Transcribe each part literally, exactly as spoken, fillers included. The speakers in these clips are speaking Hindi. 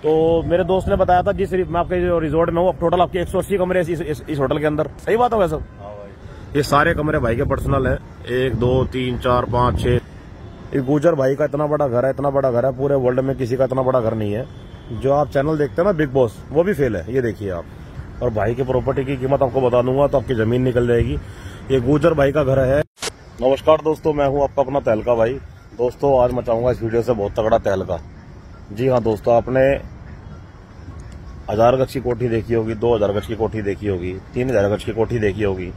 तो मेरे दोस्त ने बताया था जिस मैं आपके जो रिजॉर्ट में हूँ, टोटल आपके एक सौ अस्सी कमरे इस, इस, इस होटल के अंदर। सही बात होगा सब? हाँ भाई। ये सारे कमरे भाई के पर्सनल हैं। एक दो तीन चार पाँच छः। ये गुजर भाई का इतना बड़ा घर है, इतना बड़ा घर है, पूरे वर्ल्ड में किसी का इतना बड़ा घर नहीं है। जो आप चैनल देखते हैं ना बिग बॉस, वो भी फेल है। ये देखिए आप। और भाई की प्रॉपर्टी की कीमत आपको बता दूंगा तो आपकी जमीन निकल जाएगी। ये गुजर भाई का घर है। नमस्कार दोस्तों, मैं हूं आपका अपना तहलका भाई। दोस्तों आज मचाऊंगा इस वीडियो से बहुत तगड़ा तहलका। जी हाँ दोस्तों, आपने हजार गज की कोठी देखी होगी, दो हजार गज की कोठी देखी होगी, तीन हजार गज की कोठी देखी होगी।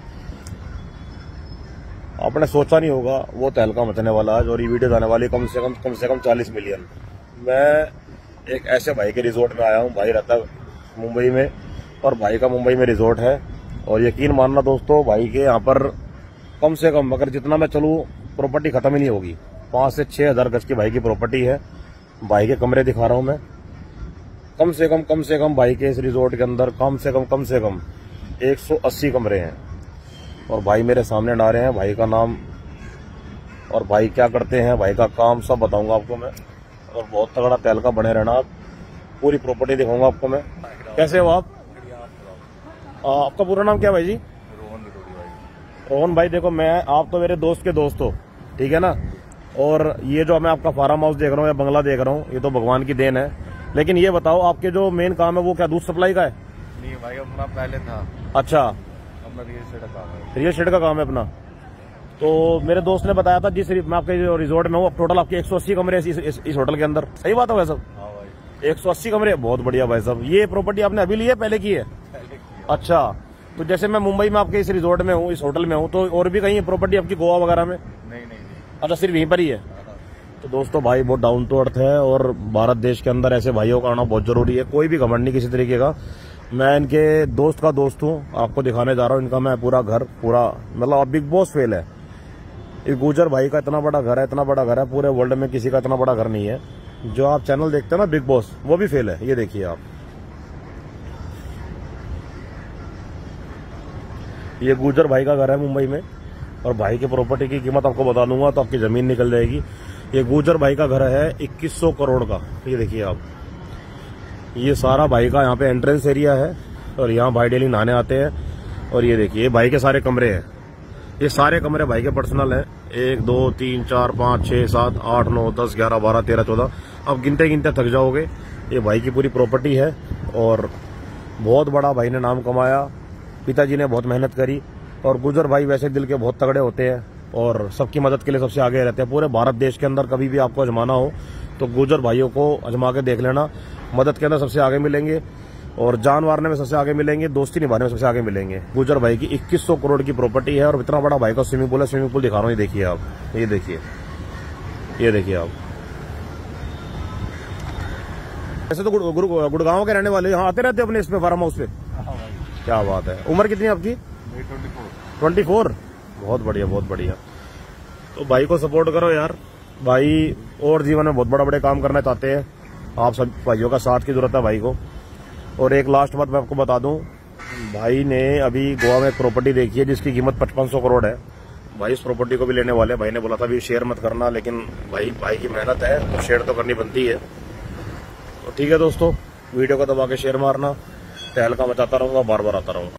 आपने सोचा नहीं होगा वो तहलका मचने वाला है। और ये वीडियो जाने वाली कम से कम कम से कम चालीस मिलियन। मैं एक ऐसे भाई के रिजॉर्ट में आया हूँ। भाई रहता है मुंबई में और भाई का मुंबई में रिजॉर्ट है। और यकीन मानना दोस्तों, भाई के यहाँ पर कम से कम अगर जितना मैं चलूँ प्रॉपर्टी खत्म ही नहीं होगी। पांच से छह हजार गज की भाई की प्रॉपर्टी है। भाई के कमरे दिखा रहा हूँ मैं। कम से कम कम से कम भाई के इस रिजॉर्ट के अंदर कम से कम कम से कम एक सौ अस्सी कमरे हैं। और भाई मेरे सामने डाले हैं। भाई का नाम और भाई क्या करते हैं, भाई का काम सब बताऊंगा आपको मैं। और बहुत तगड़ा तहलका बने रहना आप। पूरी प्रॉपर्टी दिखाऊंगा आपको मैं। कैसे हो आप? आ, आपका पूरा नाम क्या भाई जी? रोहन भाई। रोहन भाई, देखो मैं आप तो मेरे दोस्त के दोस्त हो, ठीक है ना। और ये जो मैं आपका फार्म हाउस देख रहा हूँ या बंगला देख रहा हूँ, ये तो भगवान की देन है। लेकिन ये बताओ, आपके जो मेन काम है वो क्या दूध सप्लाई का है? नहीं भाई, अपना पहले था। अच्छा, अपना रियल एस्टेट का काम है। रियल एस्टेट का काम है अपना। तो मेरे दोस्त ने बताया था जिस मैं आपके जो रिजॉर्ट में हूँ, टोटल आपके एक सौ अस्सी कमरे इस, इस, इस होटल के अंदर। सही बात होगा सब? हाँ भाई। एक सौ अस्सी कमरे, बहुत बढ़िया भाई साहब। ये प्रॉपर्टी आपने अभी ली है पहले की है? पहले की। अच्छा, तो जैसे मैं मुंबई में आपके इस रिजॉर्ट में हूँ, इस होटल में हूँ, तो और भी कहीं प्रॉपर्टी आपकी गोवा वगैरह में? नहीं नहीं नहीं। अच्छा, सिर्फ यहीं पर ही है। तो दोस्तों भाई बहुत डाउन टू अर्थ है। और भारत देश के अंदर ऐसे भाइयों का आना बहुत जरूरी है। कोई भी घमंड नहीं किसी तरीके का। मैं इनके दोस्त का दोस्त हूँ, आपको दिखाने जा रहा हूँ इनका मैं पूरा घर। पूरा मतलब बिग बॉस फेल है। ये गुजर भाई का इतना बड़ा घर है, इतना बड़ा घर है, पूरे वर्ल्ड में किसी का इतना बड़ा घर नहीं है। जो आप चैनल देखते हैं ना बिग बॉस, वो भी फेल है। ये देखिए आप। ये गुजर भाई का घर है मुंबई में। और भाई की प्रॉपर्टी की कीमत आपको बता दूंगा तो आपकी जमीन निकल जाएगी। ये गुजर भाई का घर है इक्कीस सौ करोड़ का। ये देखिए आप। ये सारा भाई का यहाँ पे एंट्रेंस एरिया है। और यहाँ भाई डेली नहाने आते हैं। और ये देखिए भाई के सारे कमरे हैं। ये सारे कमरे भाई के पर्सनल हैं। एक दो तीन चार पाँच छः सात आठ नौ दस ग्यारह बारह तेरह चौदह। अब गिनते गिनते थक जाओगे। ये भाई की पूरी प्रॉपर्टी है। और बहुत बड़ा भाई ने नाम कमाया। पिताजी ने बहुत मेहनत करी। और गुजर भाई वैसे दिल के बहुत तगड़े होते हैं और सबकी मदद के लिए सबसे आगे रहते हैं। पूरे भारत देश के अंदर कभी भी आपको आजमाना हो तो गुजर भाइयों को आजमा के देख लेना। मदद के अंदर सबसे आगे मिलेंगे और जान मारने में सबसे आगे मिलेंगे, दोस्ती निभाने में सबसे आगे मिलेंगे। गुजर भाई की इक्कीस सौ करोड़ की प्रॉपर्टी है। और इतना बड़ा भाई का स्विमिंग पूल है। स्विमिंग पूल दिखा रहा हूँ, ये देखिए आप। ये देखिए, ये देखिए आप। ऐसे तो गुड़गांव के रहने वाले यहाँ आते रहते अपने इसमें फार्म हाउस पे। क्या बात है। उम्र कितनी है आपकी? Twenty four. बहुत बढ़िया, बहुत बढ़िया। तो भाई को सपोर्ट करो यार। भाई और जीवन में बहुत बड़ा बड़े काम करना चाहते हैं। आप सब भाइयों का साथ की जरूरत है भाई को। और एक लास्ट बात मैं आपको बता दूं, भाई ने अभी गोवा में एक प्रॉपर्टी देखी है जिसकी कीमत पचपन सौ करोड़ है। भाई इस प्रॉपर्टी को भी लेने वाले। भाई ने बोला था अभी शेयर मत करना, लेकिन भाई भाई की मेहनत है तो शेयर तो करनी बनती है। तो ठीक है दोस्तों, वीडियो को दबा के शेयर मारना। तहलका मचाता रहूंगा, बार बार आता रहूंगा।